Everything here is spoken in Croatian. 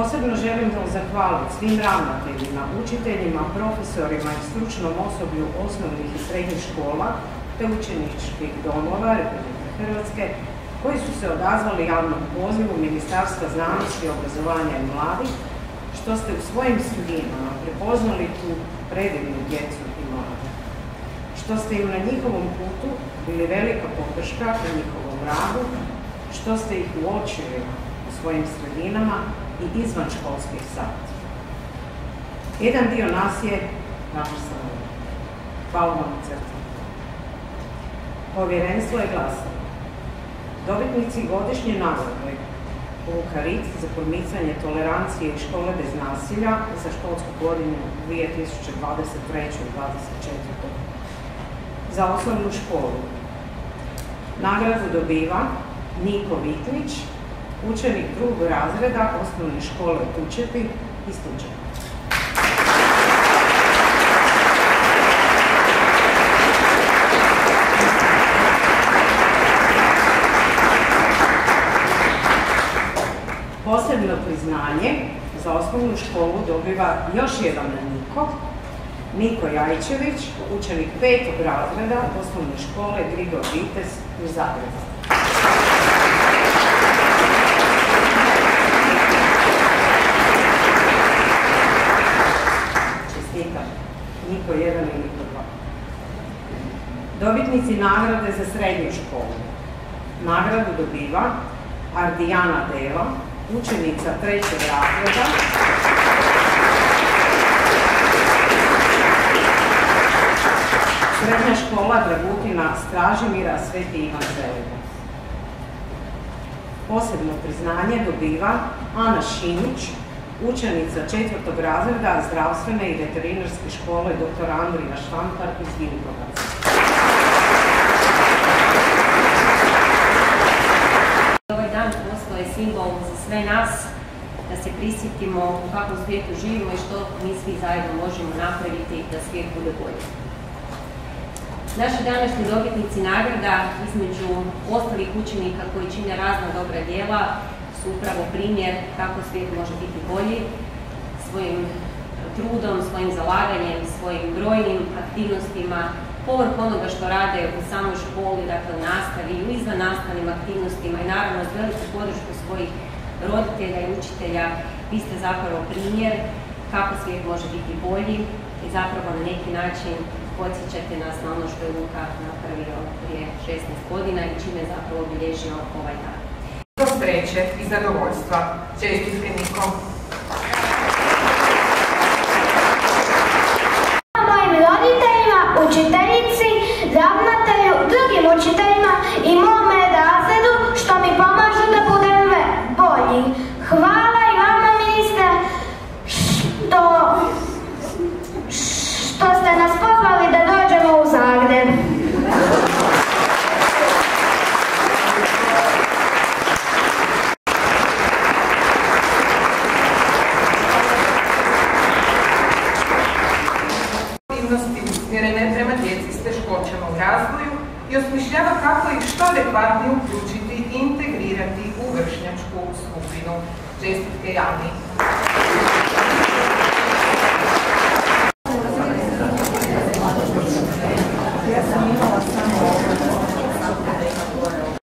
Posebno želim zahvaliti svim ravnateljima, učiteljima, profesorima i stručnom osoblju osnovnih i srednjih škola te učeničkih domova Republike Hrvatske koji su se odazvali javnom pozivu Ministarstva znanosti, obrazovanja i mladih, što ste u svojim sredinama prepoznali tu predivnu djecu i mlade, što ste im na njihovom putu bili velika podrška u njihovom radu, što ste ih uočili u svojim sredinama i izvan školskih sati. Jedan dio nas je napisao. Hvala vam u crtu. Povjerenstvo je glasalo. Dobitnici godišnje nagrade Luka Ritz za promicanje tolerancije i škole bez nasilja za školsku godinu 2023-2024. Za osnovnu školu. Nagradu dobiva Niko Višnjić, učenik 2. razreda osnovne škole Tučepi iz Tučepa. Posebno priznanje za osnovnu školu dobiva još jedan Niko Jajčević, učenik 5. razreda osnovne škole Luka Ritz iz Zagreba. Čestitam. Niko 1 i Niko 2. Dobitnici nagrade za srednju školu. Nagradu dobiva Ardijana Deva, učenica 3. razreda Srednja škola Dragutina Stražimira Sveti Ivan Zelina. Posebno priznanje dobiva Ana Šimić, učenica 4. razreda zdravstvene i veterinarske škole dr. Andrija Štampar iz Vinkovaca. Ovaj dan postoje simbol za sve nas, da se prisjetimo u kakvom svijetu živimo i što mi svi zajedno možemo napraviti da svijet bude bolji. Naši današnji dobitnici nagrada, između ostalih učenika koji čine razna dobra djela, su upravo primjer kako svijet može biti bolji, svojim trudom, svojim zalaganjem, svojim brojnim aktivnostima, povrh onoga što rade u samoj školi, dakle u nastavi i u izvannastavnim aktivnostima i naravno uz veliku podršku svojih roditelja i učitelja. Vi ste zapravo primjer kako svijet može biti bolji i zapravo na neki način podsjećate nas na ono što je Luka napravio prije 16 godina i čime je zapravo obilježio ovaj dan. Do sreće i zadovoljstva. Čestitke Niko. Mojim roditeljima, učiteljici, ravnatelju, drugim učiteljima i mome razredu što mi pomažu da budem bolji. Hvala i vama, ministre, što ste nas pozvali da dođemo u Zagreb. Aktivnosti usmjerene prema djeci s teškoćama u razvoju i osmišljava kako ih što adekvatnije uključiti i integrirati u vršnjačku skupinu. Čestitke Jani.